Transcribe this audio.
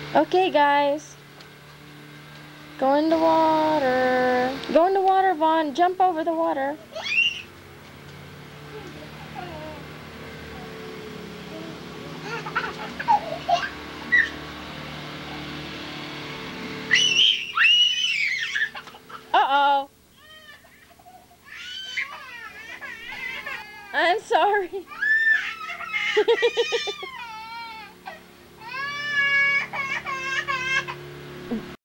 Okay, guys. Go in the water. Go in the water, Vaughn. Jump over the water. Uh-oh. I'm sorry.